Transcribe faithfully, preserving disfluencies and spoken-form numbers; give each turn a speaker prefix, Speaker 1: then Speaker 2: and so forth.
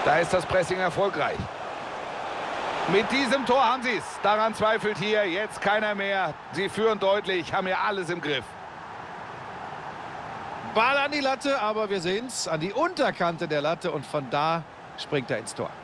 Speaker 1: Da ist das Pressing erfolgreich. Mit diesem Tor haben sie es. Daran zweifelt hier jetzt keiner mehr. Sie führen deutlich, haben ja alles im Griff.
Speaker 2: Ball an die Latte, aber wir sehen es an die Unterkante der Latte und von da springt er ins Tor.